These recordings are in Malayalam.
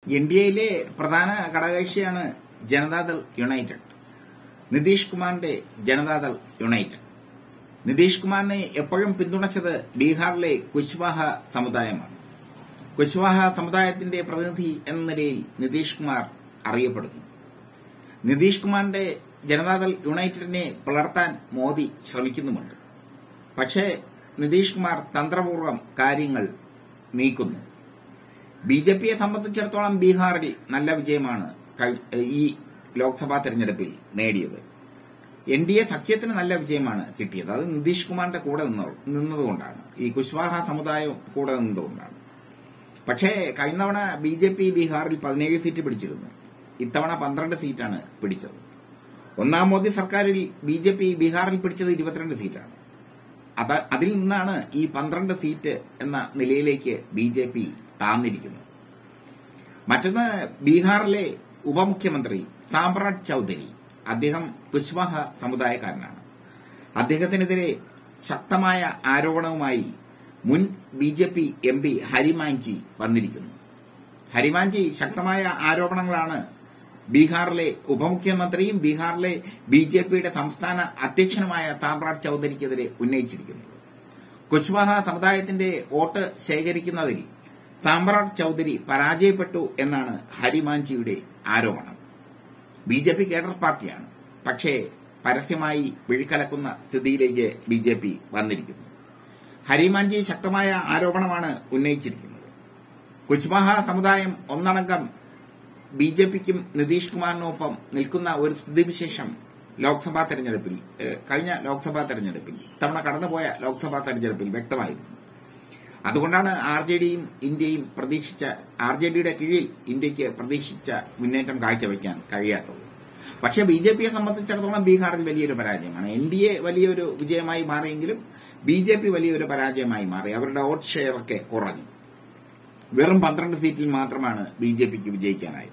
ഇന്ത്യയിലെ പ്രധാന ഘടകകക്ഷിയാണ് ജനതാദൾ യുണൈറ്റഡ്. നിതീഷ് കുമാറിന്റെ ജനതാദൾ യുണൈറ്റഡ്. നിതീഷ് കുമാറിനെ എപ്പോഴും പിന്തുണച്ചത് ബീഹാറിലെ കുശ്വാഹ സമുദായമാണ്. കുശ്വാഹ സമുദായത്തിന്റെ പ്രതിനിധി എന്ന നിലയിൽ നിതീഷ് കുമാർ അറിയപ്പെടുന്നു. നിതീഷ് കുമാറിന്റെ ജനതാദൾ യുണൈറ്റഡിനെ പിളർത്താൻ മോദി ശ്രമിക്കുന്നുമുണ്ട്. പക്ഷേ നിതീഷ് കുമാർ തന്ത്രപൂർവ്വം കാര്യങ്ങൾ നീക്കുന്നു. ബിജെപിയെ സംബന്ധിച്ചിടത്തോളം ബീഹാറിൽ നല്ല വിജയമാണ് ഈ ലോക്സഭാ തെരഞ്ഞെടുപ്പിൽ നേടിയത്. എൻഡിഎ സഖ്യത്തിന് നല്ല വിജയമാണ് കിട്ടിയത്. അത് നിതീഷ് കുമാറിന്റെ കൂടെ നിന്നതുകൊണ്ടാണ്, ഈ കുശ്വാഹ സമുദായം കൂടെ നിന്നതുകൊണ്ടാണ്. പക്ഷേ കഴിഞ്ഞ തവണ ബിജെപി ബീഹാറിൽ 17 സീറ്റ് പിടിച്ചിരുന്നു. ഇത്തവണ 12 സീറ്റാണ് പിടിച്ചത്. ഒന്നാം മോദി സർക്കാരിൽ ബിജെപി ബീഹാറിൽ പിടിച്ചത് 22 സീറ്റാണ്. അതിൽ നിന്നാണ് ഈ 12 സീറ്റ് എന്ന നിലയിലേക്ക് ബിജെപി താന്നിരിക്കുന്നത്. മറ്റൊന്ന്, ബീഹാറിലെ ഉപമുഖ്യമന്ത്രി സാമ്രാട്ട് ചൌധരി. അദ്ദേഹം കുശ്വാഹ സമുദായക്കാരനാണ്. അദ്ദേഹത്തിനെതിരെ ശക്തമായ ആരോപണവുമായി മുൻ ബിജെപി എംപി ഹരിമാൻജി വന്നിരിക്കുന്നു. ഹരിമാൻജി ശക്തമായ ആരോപണങ്ങളാണ് ബീഹാറിലെ ഉപമുഖ്യമന്ത്രിയും ബീഹാറിലെ ബിജെപിയുടെ സംസ്ഥാന അധ്യക്ഷനുമായ സാമ്രാട്ട് ചൌധരിക്കെതിരെ ഉന്നയിച്ചിരിക്കുന്നത്. കുശ്വാഹ സമുദായത്തിന്റെ വോട്ട് ശേഖരിക്കുന്നതിൽ സാമ്രാട്ട് ചൌധരി പരാജയപ്പെട്ടു എന്നാണ് ഹരിമാൻജിയുടെ ആരോപണം. ബിജെപി കേഡർ പാർട്ടിയാണ്, പക്ഷേ പരസ്യമായി വിഴിക്കലക്കുന്ന സ്ഥിതിയിലേക്ക് ബിജെപി വന്നിരിക്കുന്നു. ഹരിമാൻജി ശക്തമായ ആരോപണമാണ് ഉന്നയിച്ചിരിക്കുന്നത്. കുശ്വാഹ സമുദായം ഒന്നടങ്കം ബിജെപിക്കും നിതീഷ് കുമാറിനൊപ്പം നിൽക്കുന്ന ഒരു സ്ഥിതിവിശേഷം ലോക്സഭാ തെരഞ്ഞെടുപ്പിൽ, കഴിഞ്ഞ ലോക്സഭാ തെരഞ്ഞെടുപ്പിൽ, തവണ കടന്നുപോയ ലോക്സഭാ തെരഞ്ഞെടുപ്പിൽ വ്യക്തമായിരുന്നു. അതുകൊണ്ടാണ് ആർജെഡിയുടെ കീഴിൽ ഇന്ത്യക്ക് പ്രതീക്ഷിച്ച മുന്നേറ്റം കാഴ്ചവെക്കാൻ കഴിയാത്തത്. പക്ഷേ ബിജെപിയെ സംബന്ധിച്ചിടത്തോളം ബീഹാറിൽ വലിയൊരു പരാജയമാണ്. എൻഡിഎ വലിയൊരു വിജയമായി മാറിയെങ്കിലും ബിജെപി വലിയൊരു പരാജയമായി മാറി. അവരുടെ വോട്ട് ഷെയറൊക്കെ കുറഞ്ഞു. വെറും 12 സീറ്റിൽ മാത്രമാണ് ബിജെപിക്ക് വിജയിക്കാനായത്.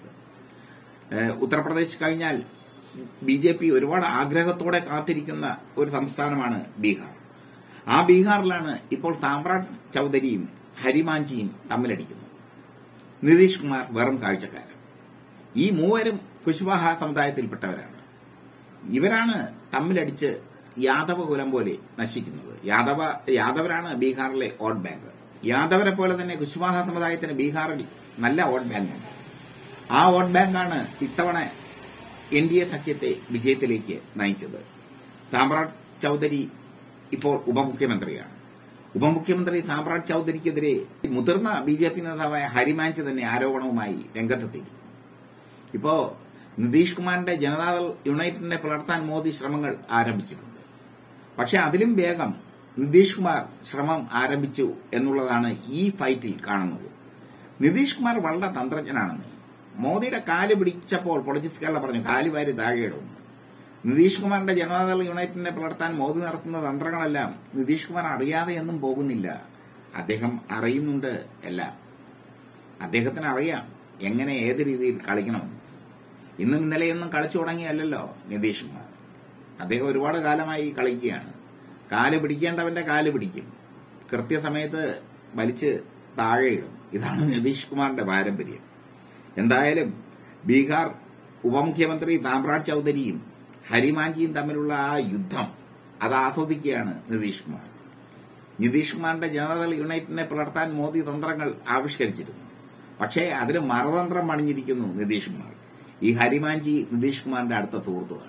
ഉത്തർപ്രദേശ് കഴിഞ്ഞാൽ ബിജെപി ഒരുപാട് ആഗ്രഹത്തോടെ കാത്തിരിക്കുന്ന ഒരു സംസ്ഥാനമാണ് ബീഹാർ. ആ ബീഹാറിലാണ് ഇപ്പോൾ സാമ്രാട്ട് ചൌധരിയും ഹരിമാൻജിയും തമ്മിലടിക്കുന്നത്. നിതീഷ് കുമാർ വെറും കാഴ്ചക്കാരൻ. ഈ മൂവരും കുശ്വാഹ സമുദായത്തിൽപ്പെട്ടവരാണ്. ഇവരാണ് തമ്മിലടിച്ച് യാദവ കുലം പോലെ നശിക്കുന്നത്. യാദവരാണ് ബീഹാറിലെ വോട്ട് ബാങ്ക്. യാദവരെ പോലെ തന്നെ കുശ്വാഹ സമുദായത്തിന് ബീഹാറിൽ നല്ല വോട്ട് ബാങ്കുണ്ട്. ആ വോട്ട് ബാങ്കാണ് ഇത്തവണ എൻഡിഎ സഖ്യത്തെ വിജയത്തിലേക്ക് നയിച്ചത്. സാമ്രാട്ട് ചൌധരി ഇപ്പോൾ ഉപമുഖ്യമന്ത്രിയാണ്. ഉപമുഖ്യമന്ത്രി സാമ്രാട്ട് ചൌധരിക്കെതിരെ മുതിർന്ന ബിജെപി നേതാവായ ഹരിമാൻജി തന്നെ ആരോപണവുമായി രംഗത്തെത്തിയിരിക്കുന്നു. ഇപ്പോ നിതീഷ് കുമാറിന്റെ ജനതാദൾ യുണൈറ്റഡിനെ പിളർത്താൻ മോദി ശ്രമങ്ങൾ ആരംഭിച്ചിട്ടുണ്ട്. പക്ഷെ അതിലും വേഗം നിതീഷ് കുമാർ ശ്രമം ആരംഭിച്ചു എന്നുള്ളതാണ് ഈ ഫൈറ്റിൽ കാണുന്നത്. നിതീഷ് കുമാർ വളരെ തന്ത്രജ്ഞനാണെന്ന് മോദിയുടെ കാല് പിടിച്ചപ്പോൾ പൊളിറ്റിക്സ് കേരള പറഞ്ഞു, കാല് വാരി താഴെയിടുന്നു. നിതീഷ് കുമാറിന്റെ ജനതാദൾ യുണൈറ്റഡിനെ പിളർത്താൻ മോദി നടത്തുന്ന തന്ത്രങ്ങളെല്ലാം നിതീഷ് കുമാർ അറിയാതെയൊന്നും പോകുന്നില്ല. അദ്ദേഹം അറിയുന്നുണ്ട് എല്ലാം. അദ്ദേഹത്തിന് അറിയാം എങ്ങനെ ഏത് രീതിയിൽ കളിക്കണമെന്ന്. ഇന്നും ഇന്നലെയൊന്നും കളിച്ചു തുടങ്ങിയല്ലോ നിതീഷ് കുമാർ. അദ്ദേഹം ഒരുപാട് കാലമായി കളിക്കുകയാണ്. കാല് പിടിക്കേണ്ടവന്റെ കാല് പിടിക്കും, കൃത്യസമയത്ത് വലിച്ച് താഴെയിടും. ഇതാണ് നിതീഷ് കുമാറിന്റെ പാരമ്പര്യം. എന്തായാലും ബീഹാർ ഉപമുഖ്യമന്ത്രി സാമ്രാട്ട് ചൌധരിയും ഹരിമാൻജിയും തമ്മിലുള്ള ആ യുദ്ധം അത് ആസ്വദിക്കുകയാണ് നിതീഷ് കുമാർ. നിതീഷ് കുമാറിന്റെ ജനതാദൾ യുണൈറ്റഡിനെ പിളർത്താൻ മോദി തന്ത്രങ്ങൾ ആവിഷ്കരിച്ചിരുന്നു. പക്ഷേ അതിന് മറുതന്ത്രം പണിഞ്ഞിരിക്കുന്നു നിതീഷ് കുമാർ. ഈ ഹരിമാൻജി നിതീഷ് കുമാറിന്റെ അടുത്ത സുഹൃത്തുമാണ്.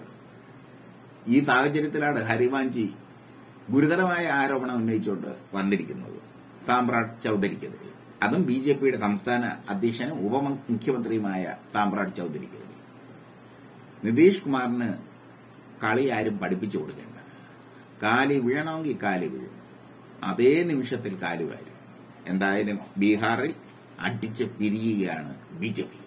ഈ സാഹചര്യത്തിലാണ് ഹരിമാൻജി ഗുരുതരമായ ആരോപണം ഉന്നയിച്ചുകൊണ്ട് വന്നിരിക്കുന്നത് സാമ്രാട്ട് ചൌധരിക്കെതിരെ. അതും ബിജെപിയുടെ സംസ്ഥാന അധ്യക്ഷനും ഉപമുഖ്യമന്ത്രിയുമായ സാമ്രാട്ട് ചൌധരിക്കെതിരെ. നിതീഷ് കുമാറിന് കളി ആരും പഠിപ്പിച്ചു കൊടുക്കേണ്ട. കാലി വീഴണമെങ്കിൽ കാലി വീഴും, അതേ നിമിഷത്തിൽ കാലി വരും. എന്തായാലും ബീഹാറിൽ അടിച്ച് പിരിയുകയാണ് ബിജെപി.